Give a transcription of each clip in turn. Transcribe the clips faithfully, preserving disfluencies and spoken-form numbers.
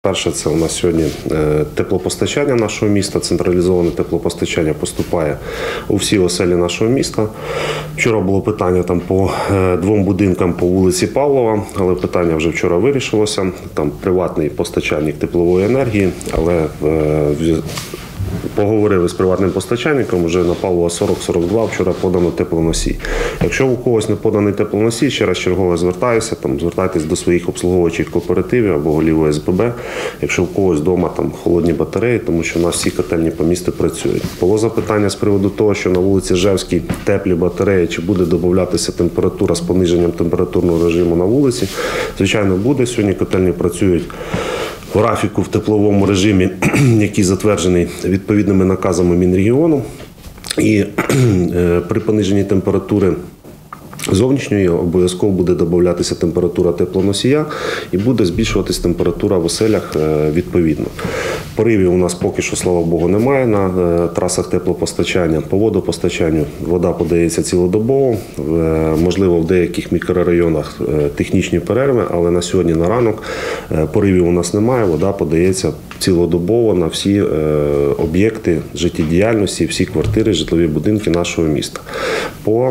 Перше, це у нас сьогодні теплопостачання нашого міста, централізоване теплопостачання поступає у всі оселі нашого міста. Вчора було питання там по двом будинкам по вулиці Павлова, але питання вже вчора вирішилося. Там приватний постачальник теплової енергії, але поговорили з приватним постачальником, вже на Павлова сорок сорок два вчора подано теплоносій. Якщо у когось не поданий теплоносій, ще раз чергово звертаюся, там, звертайтесь до своїх обслуговуючих кооперативів або голів О С Б Б, якщо у когось вдома там холодні батареї, тому що у нас всі котельні по місту працюють. Було запитання з приводу того, що на вулиці Жевській теплі батареї, чи буде додаватися температура з пониженням температурного режиму на вулиці. Звичайно, буде. Сьогодні котельні працюють в графіку в тепловому режимі, який затверджений відповідними наказами Мінрегіону. І при пониженні температури зовнішньої обов'язково буде додаватися температура теплоносія і буде збільшуватись температура в оселях відповідно. Поривів у нас поки що, слава Богу, немає на трасах теплопостачання. По водопостачанню вода подається цілодобово. Можливо, в деяких мікрорайонах технічні перерви, але на сьогодні на ранок поривів у нас немає. Вода подається цілодобово на всі об'єкти життєдіяльності, всі квартири, житлові будинки нашого міста. По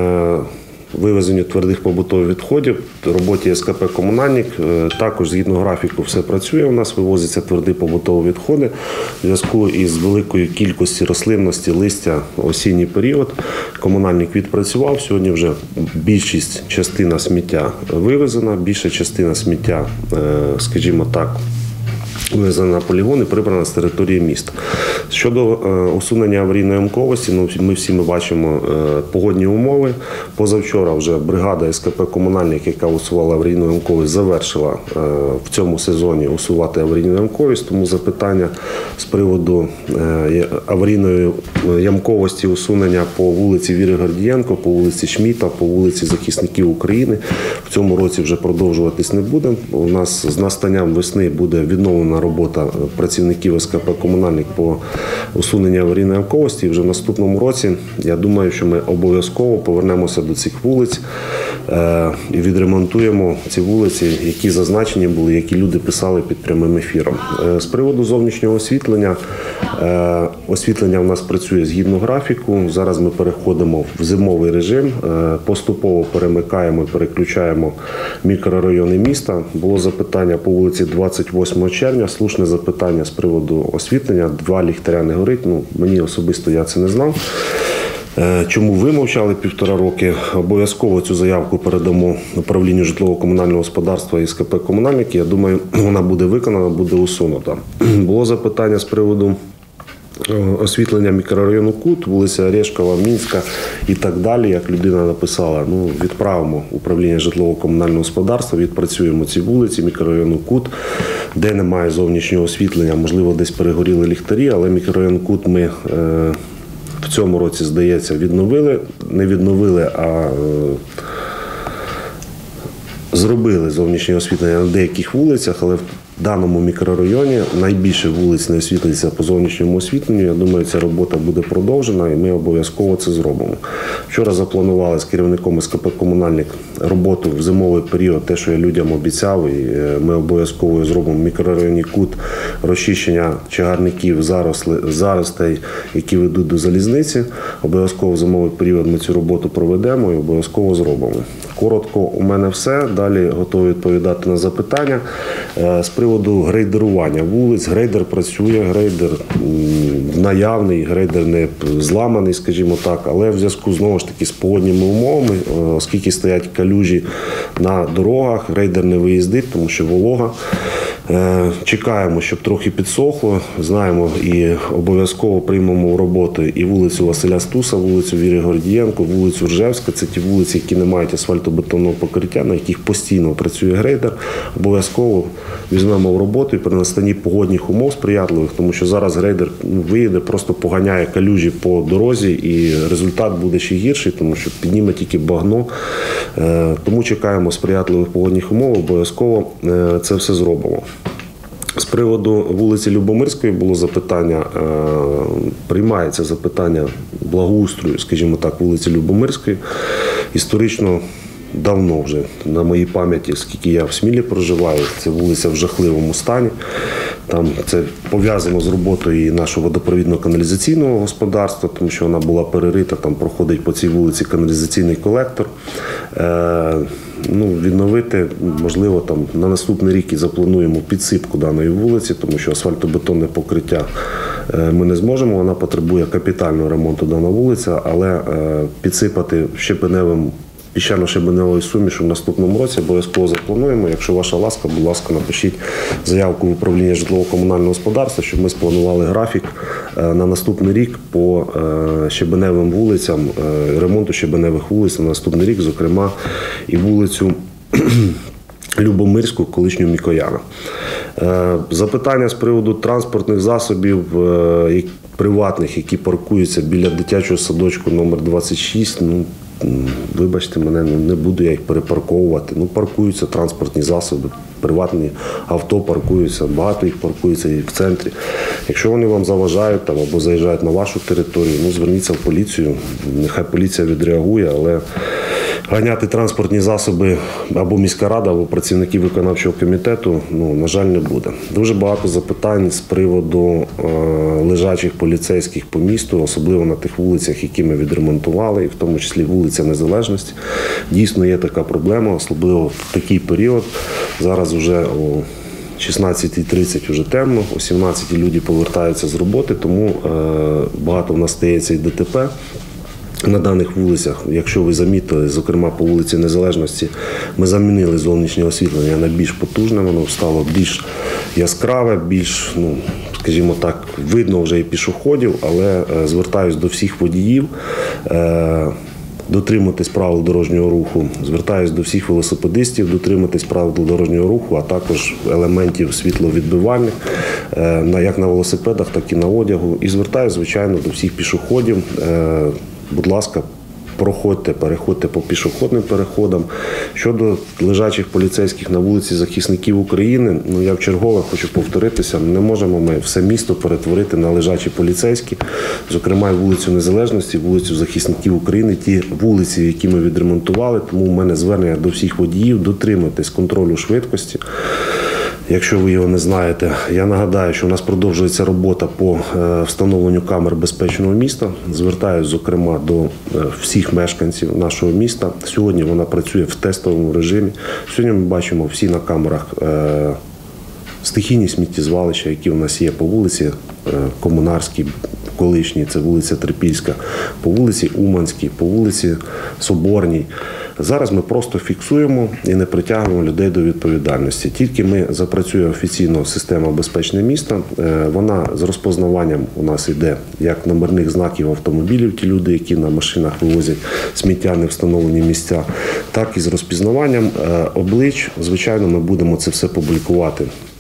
вивезенню твердих побутових відходів, роботі С К П «Комунальник» також згідно графіку все працює. У нас вивозяться тверді побутові відходи. В зв'язку із великою кількістю рослинності, листя осінній період комунальник відпрацював. Сьогодні вже більшість частина сміття вивезена, більша частина сміття, скажімо так, вивезена на полігон і прибрана з території міста. Щодо усунення аварійної ямковості, ну, ми всі ми бачимо погодні умови. Позавчора вже бригада С К П «Комунальник», яка усувала аварійну ямковість, завершила в цьому сезоні усувати аварійну ямковість. Тому запитання з приводу аварійної ямковості усунення по вулиці Віри Гордієнко, по вулиці Шміта, по вулиці Захисників України в цьому році вже продовжуватись не буде. У нас з настанням весни буде відновлена робота працівників С К П «Комунальник» по усуненню аварійної ямковості. І вже в наступному році, я думаю, що ми обов'язково повернемося до цих вулиць і відремонтуємо ці вулиці, які зазначені були, які люди писали під прямим ефіром. З приводу зовнішнього освітлення, освітлення у нас працює згідно графіку. Зараз ми переходимо в зимовий режим, поступово перемикаємо і переключаємо мікрорайони міста. Було запитання по вулиці двадцять восьмого червня, слушне запитання з приводу освітлення. Два ліхтаря не горить. Ну, мені особисто я це не знав. Чому ви мовчали півтора роки? Обов'язково цю заявку передамо управлінню житлово-комунального господарства і С К П «Комунальник». Я думаю, вона буде виконана, буде усунута. Було запитання з приводу освітлення мікрорайону Кут, вулиця Орешкова, Мінська і так далі. Як людина написала, ну, відправимо управління житлово-комунального господарства, відпрацюємо ці вулиці мікрорайону Кут, де немає зовнішнього освітлення, можливо, десь перегоріли ліхтарі, але мікрорайон Кут ми е, в цьому році, здається, відновили, не відновили, а е, зробили зовнішнє освітлення на деяких вулицях, але в даному мікрорайоні найбільше вулиць не освітлюється по зовнішньому освітленню. Я думаю, ця робота буде продовжена і ми обов'язково це зробимо. Вчора запланували з керівником С К П «Комунальник» роботу в зимовий період, те, що я людям обіцяв, і ми обов'язково зробимо в мікрорайоні Кут розчищення чагарників, заростей, які ведуть до залізниці. Обов'язково в зимовий період ми цю роботу проведемо і обов'язково зробимо. Коротко у мене все. Далі готові відповідати на запитання. З приводу грейдерування вулиць. Грейдер працює, грейдер наявний, грейдер не зламаний, скажімо так, але в зв'язку знову ж таки з погодніми умовами, оскільки стоять калюжі на дорогах, грейдер не виїздить, тому що волога. Чекаємо, щоб трохи підсохло, знаємо і обов'язково приймемо в роботу і вулицю Василя Стуса, вулицю Віри Гордієнко, вулицю Ржевська. Це ті вулиці, які не мають асфальтобетонного покриття, на яких постійно працює грейдер. Обов'язково візьмемо в роботу і при настанні погодних умов сприятливих, тому що зараз грейдер виїде, просто поганяє калюжі по дорозі і результат буде ще гірший, тому що підніме тільки багно. Тому чекаємо сприятливих погодних умов, обов'язково це все зробимо. З приводу вулиці Любомирської було запитання, приймається запитання благоустрою, скажімо так, вулиці Любомирської. Історично давно вже, на моїй пам'яті, скільки я в Смілі проживаю, це вулиця в жахливому стані. Там це пов'язано з роботою і нашого водопровідно-каналізаційного господарства, тому що вона була перерита, там проходить по цій вулиці каналізаційний колектор. Е, ну, відновити, можливо, там на наступний рік і заплануємо підсипку даної вулиці, тому що асфальтобетонне покриття е, ми не зможемо, вона потребує капітального ремонту дана вулиця, але е, підсипати щебеневим піщано-щебеневою сумішу в наступному році обов'язково заплануємо. Якщо ваша ласка, будь ласка, напишіть заявку в управління житлово-комунального господарства, щоб ми спланували графік на наступний рік по щебеневим вулицям, ремонту щебеневих вулиць на наступний рік, зокрема і вулицю Любомирську, колишню Мікояна. Запитання з приводу транспортних засобів приватних, які паркуються біля дитячого садочку номер двадцять шість, ну, вибачте мене, не буду я їх перепарковувати. Ну, паркуються транспортні засоби, приватні авто паркуються, багато їх паркується і в центрі. Якщо вони вам заважають там, або заїжджають на вашу територію, ну, зверніться в поліцію, нехай поліція відреагує, але ганяти транспортні засоби або міська рада, або працівники виконавчого комітету, ну, на жаль, не буде. Дуже багато запитань з приводу е, лежачих поліцейських по місту, особливо на тих вулицях, які ми відремонтували, і в тому числі вулиця Незалежності. Дійсно є така проблема, особливо в такий період. Зараз вже о шістнадцятій тридцять вже темно, о сімнадцятій люди повертаються з роботи, тому е, багато в нас стається і ДТП. На даних вулицях, якщо ви замітили, зокрема по вулиці Незалежності, ми замінили зовнішнє освітлення на більш потужне, воно стало більш яскраве, більш, ну, скажімо так, видно вже і пішоходів, але е, звертаюсь до всіх водіїв, е, дотриматись правил дорожнього руху, звертаюсь до всіх велосипедистів, дотриматись правил дорожнього руху, а також елементів світловідбивальних, е, як на велосипедах, так і на одягу. І звертаюсь, звичайно, до всіх пішоходів. Е, Будь ласка, проходьте, переходьте по пішохідним переходам. Щодо лежачих поліцейських на вулиці захисників України, ну я вчергове хочу повторитися, не можемо ми все місто перетворити на лежачі поліцейські, зокрема і вулицю Незалежності, вулицю захисників України, ті вулиці, які ми відремонтували, тому в мене звернення до всіх водіїв дотриматись контролю швидкості. Якщо ви його не знаєте, я нагадаю, що у нас продовжується робота по встановленню камер безпечного міста. Звертаюся, зокрема, до всіх мешканців нашого міста. Сьогодні вона працює в тестовому режимі. Сьогодні ми бачимо всі на камерах стихійні сміттєзвалища, які у нас є по вулиці Комунарській, колишній, це вулиця Трипільська, по вулиці Уманській, по вулиці Соборній. Зараз ми просто фіксуємо і не притягуємо людей до відповідальності. Тільки ми запрацює офіційно система «Безпечне місто», вона з розпознаванням у нас йде як номерних знаків автомобілів, ті люди, які на машинах вивозять сміття не встановлені місця, так і з розпізнаванням облич. Звичайно, ми будемо це все публікувати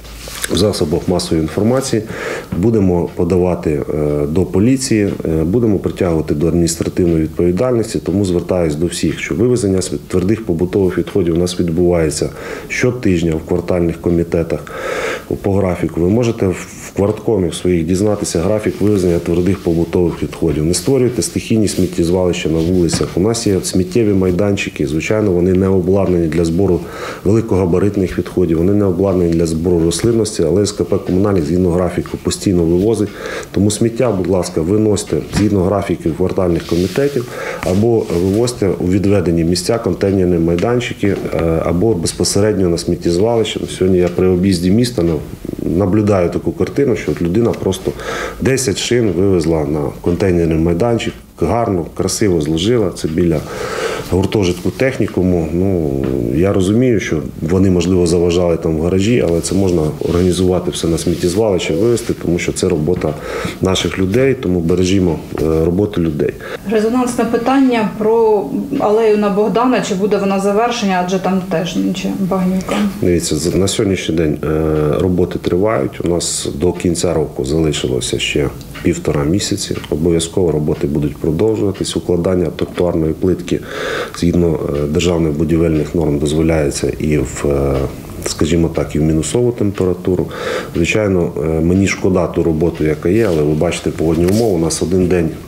в засобах масової інформації, будемо подавати до поліції, будемо притягувати до адміністративної відповідальності, тому звертаюсь до всіх, що вивезення твердих побутових відходів у нас відбувається щотижня в квартальних комітетах по графіку. Ви можете в кварткомі своїх дізнатися графік вивезення твердих побутових відходів. Не створюйте стихійні сміттєзвалища на вулицях. У нас є сміттєві майданчики, звичайно, вони не обладнані для збору великогабаритних відходів, вони не обладнані для збору рослинності, але СКП «Комунальник» згідно графіку постійно вивозить. Тому сміття, будь ласка, виносьте згідно графіків квартальних комітетів або вивозьте у відведені місця, контейнерні майданчики, або безпосередньо на сміттєзвалище. Сьогодні я при об'їзді міста наблюдаю таку картину, що людина просто десять шин вивезла на контейнерний майданчик, гарно, красиво зложила, це біля гуртожитку технікуму. Ну, я розумію, що вони, можливо, заважали там в гаражі, але це можна організувати все на сміттєзвалище, вивезти, тому що це робота наших людей, тому бережімо роботу людей. Резонансне питання про алею на Богдана, чи буде вона завершення, адже там теж нічого багнюка. Дивіться, на сьогоднішній день роботи тривають, у нас до кінця року залишилося ще півтора місяці, обов'язково роботи будуть продовжуватись, укладання тротуарної плитки згідно державних будівельних норм дозволяється і в, скажімо так, і в мінусову температуру. Звичайно, мені шкода ту роботу, яка є, але ви бачите погодні умови. У нас один день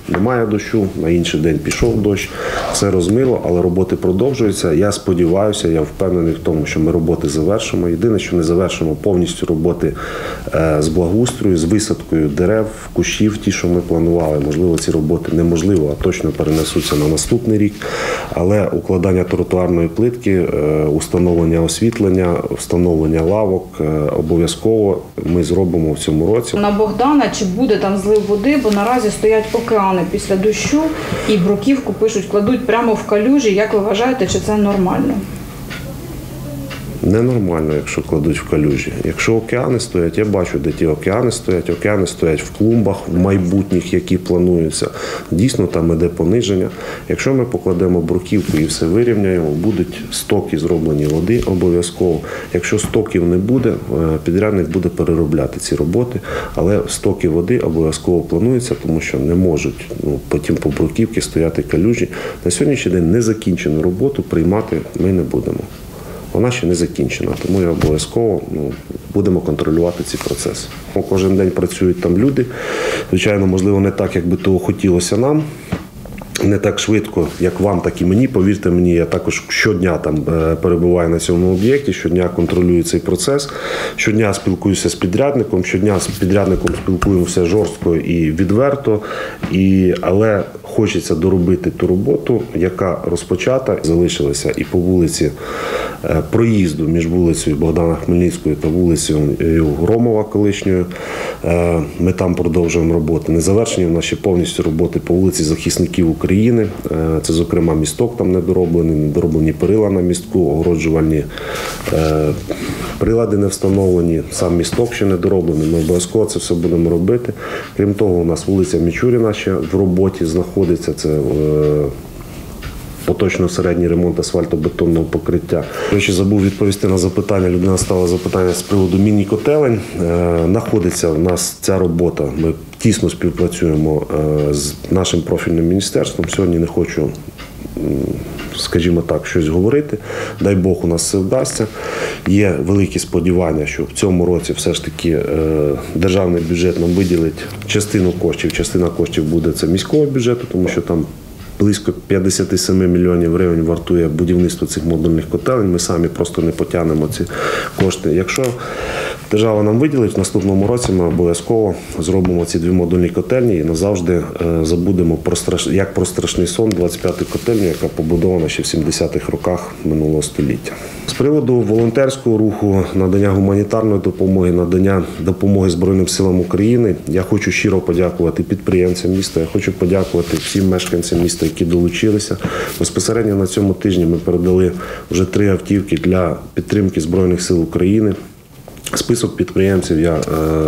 немає дощу, на інший день пішов дощ, все розмило, але роботи продовжуються. Я сподіваюся, я впевнений в тому, що ми роботи завершимо. Єдине, що не завершимо повністю роботи з благоустрою, з висадкою дерев, кущів, ті, що ми планували. Можливо, ці роботи неможливо, а точно перенесуться на наступний рік. Але укладання тротуарної плитки, установлення освітлення, встановлення лавок обов'язково ми зробимо в цьому році. На Богдана чи буде там злив води, бо наразі стоять океани після дощу і бруківку пишуть, кладуть прямо в калюжі. Як ви вважаєте, чи це нормально? Ненормально, якщо кладуть в калюжі. Якщо океани стоять, я бачу, де ті океани стоять. Океани стоять в клумбах, в майбутніх, які плануються. Дійсно, там іде пониження. Якщо ми покладемо бруківку і все вирівняємо, будуть стоки зроблені води обов'язково. Якщо стоків не буде, підрядник буде переробляти ці роботи. Але стоки води обов'язково плануються, тому що не можуть ну, потім по бруківці стояти калюжі. На сьогоднішній день незакінчену роботу приймати ми не будемо. Вона ще не закінчена, тому я обов'язково ну, будемо контролювати ці процеси. Кожен день працюють там люди. Звичайно, можливо, не так, як би того хотілося нам. Не так швидко, як вам, так і мені. Повірте мені, я також щодня там перебуваю на цьому об'єкті, щодня контролюю цей процес, щодня спілкуюся з підрядником, щодня з підрядником спілкуємося жорстко і відверто, і, але хочеться доробити ту роботу, яка розпочата, залишилася і по вулиці проїзду між вулицею Богдана Хмельницького та вулицею Громова колишньою. Ми там продовжуємо роботи. Не завершені в нас ще повністю роботи по вулиці Захисників України. Це, зокрема, місток там недороблений, недороблені перила на містку, огороджувальні прилади не встановлені, сам місток ще недороблений. Ми обов'язково це все будемо робити. Крім того, у нас вулиця Мічуріна ще в роботі знаходиться. Це поточно середній ремонт асфальтобетонного покриття. До речі, забув відповісти на запитання. Людина ставила запитання з приводу міні-котелень. Знаходиться в нас ця робота. Ми тісно співпрацюємо з нашим профільним міністерством. Сьогодні не хочу, скажімо так, щось говорити. Дай Бог, у нас все вдасться. Є великі сподівання, що в цьому році все ж таки державний бюджет нам виділить частину коштів. Частина коштів буде це міського бюджету, тому що там близько п'ятдесят сім мільйонів гривень вартує будівництво цих модульних котелень. Ми самі просто не потягнемо ці кошти. Якщо держава нам виділить, в наступному році ми обов'язково зробимо ці дві модульні котельні і назавжди забудемо про страш... як про страшний сон двадцять п'яту котельню, яка побудована ще в сімдесятих роках минулого століття. З приводу волонтерського руху, надання гуманітарної допомоги, надання допомоги Збройним силам України, я хочу щиро подякувати підприємцям міста, я хочу подякувати всім мешканцям міста, які долучилися. Безпосередньо на цьому тижні ми передали вже три автівки для підтримки Збройних сил України. Список підприємців я е,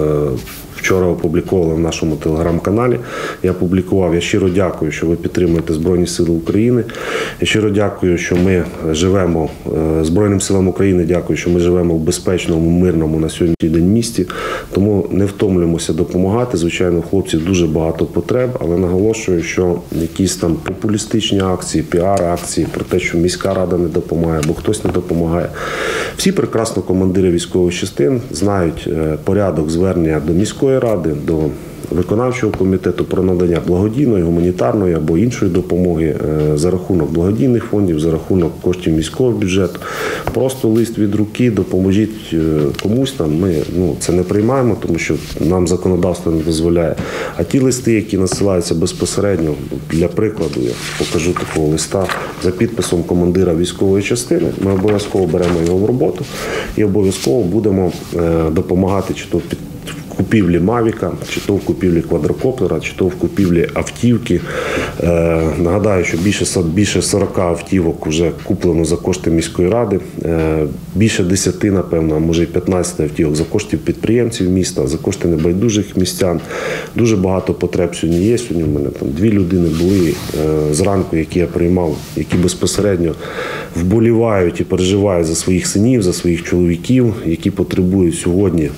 вчора опублікував в нашому телеграм-каналі. Я публікував. Я щиро дякую, що ви підтримуєте Збройні Сили України. Я щиро дякую, що ми живемо, е, Збройним силам України дякую, що ми живемо в безпечному, мирному на сьогоднішній день місті. Тому не втомлюємося допомагати. Звичайно, у хлопців дуже багато потреб, але наголошую, що якісь там популістичні акції, піар-акції про те, що міська рада не допомагає, або хтось не допомагає. Всі прекрасно командири військових частин знають порядок звернення до міської ради, до виконавчого комітету про надання благодійної, гуманітарної або іншої допомоги за рахунок благодійних фондів, за рахунок коштів міського бюджету. Просто лист від руки, допоможіть комусь там. Ми ну, це не приймаємо, тому що нам законодавство не дозволяє. А ті листи, які насилаються безпосередньо, для прикладу, я покажу такого листа за підписом командира військової частини, ми обов'язково беремо його в роботу і обов'язково будемо допомагати чи то під купівлі Мавіка, чи то в купівлі квадрокоптера, чи то в купівлі автівки. Е, нагадаю, що більше, більше сорок автівок вже куплено за кошти міської ради. Е, більше десяти, напевно, а може і п'ятнадцять автівок за коштів підприємців міста, за кошти небайдужих містян. Дуже багато потреб сьогодні є. Сьогодні в мене там дві людини були е, зранку, які я приймав, які безпосередньо вболівають і переживають за своїх синів, за своїх чоловіків, які потребують сьогодні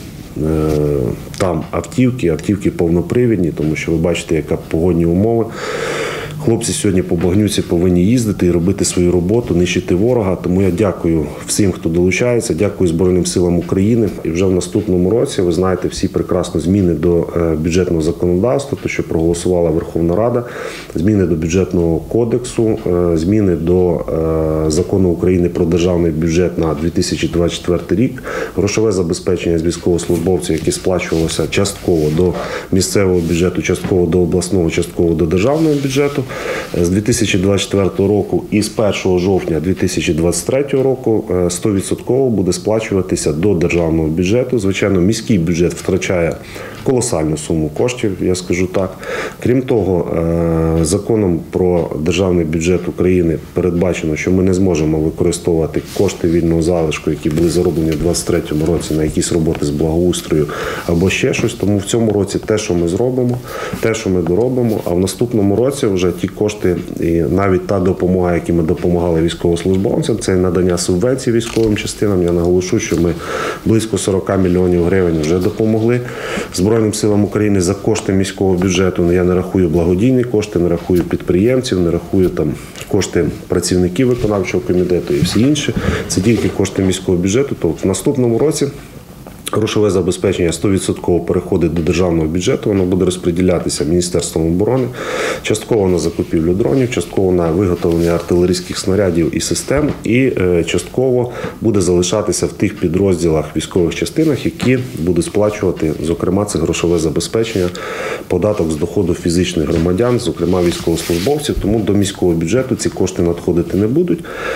там автівки, автівки повнопривідні, тому що ви бачите, яка погодні умови. Хлопці сьогодні по багнюці повинні їздити і робити свою роботу, нищити ворога. Тому я дякую всім, хто долучається, дякую Збройним силам України. І вже в наступному році, ви знаєте, всі прекрасно зміни до бюджетного законодавства, то, що проголосувала Верховна Рада, зміни до бюджетного кодексу, зміни до закону України про державний бюджет на дві тисячі двадцять четвертий рік, грошове забезпечення з військовослужбовців, які сплачувалося частково до місцевого бюджету, частково до обласного, частково до державного бюджету. З дві тисячі двадцять четвертого року і з першого жовтня дві тисячі двадцять третього року сто відсотків буде сплачуватися до державного бюджету. Звичайно, міський бюджет втрачає колосальну суму коштів, я скажу так. Крім того, законом про державний бюджет України передбачено, що ми не зможемо використовувати кошти вільного залишку, які були зароблені у двадцять третьому році на якісь роботи з благоустрою або ще щось. Тому в цьому році те, що ми зробимо, те, що ми доробимо, а в наступному році вже ті кошти і навіть та допомога, які ми допомагали військовослужбовцям, це надання субвенцій військовим частинам. Я наголошу, що ми близько сорок мільйонів гривень вже допомогли Збройним силам України за кошти міського бюджету. Я не рахую благодійні кошти, не рахую підприємців, не рахую там кошти працівників виконавчого комітету і всі інші. Це тільки кошти міського бюджету. Тобто в наступному році грошове забезпечення сто відсотків переходить до державного бюджету, воно буде розподілятися Міністерством оборони, частково на закупівлю дронів, частково на виготовлення артилерійських снарядів і систем, і частково буде залишатися в тих підрозділах, військових частинах, які будуть сплачувати, зокрема, це грошове забезпечення, податок з доходу фізичних громадян, зокрема військовослужбовців. Тому до міського бюджету ці кошти надходити не будуть.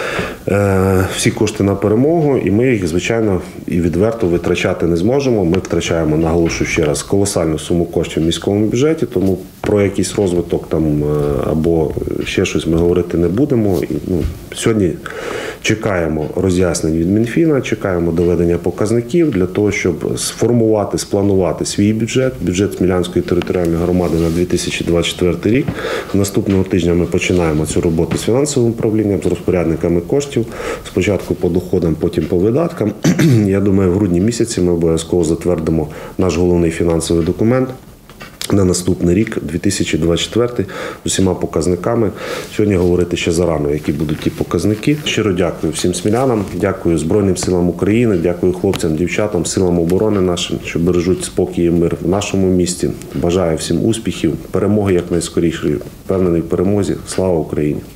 Всі кошти на перемогу, і ми їх, звичайно, і відверто витрачати не зможемо. Ми втрачаємо, наголошую ще раз, колосальну суму коштів в міському бюджеті, тому про якийсь розвиток там або ще щось ми говорити не будемо. І, ну, сьогодні чекаємо роз'яснень від Мінфіна, чекаємо доведення показників для того, щоб сформувати, спланувати свій бюджет, бюджет Смілянської територіальної громади на дві тисячі двадцять четвертий рік. Наступного тижня ми починаємо цю роботу з фінансовим управлінням, з розпорядниками коштів. Спочатку по доходам, потім по видаткам. Я думаю, в грудні місяці ми обов'язково затвердимо наш головний фінансовий документ на наступний рік, дві тисячі двадцять четвертий, з усіма показниками. Сьогодні говорити ще зарано, які будуть ті показники. Щиро дякую всім смілянам, дякую Збройним силам України, дякую хлопцям, дівчатам, силам оборони нашим, що бережуть спокій і мир в нашому місті. Бажаю всім успіхів, перемоги якнайскорішої, впевнений в перемозі. Слава Україні!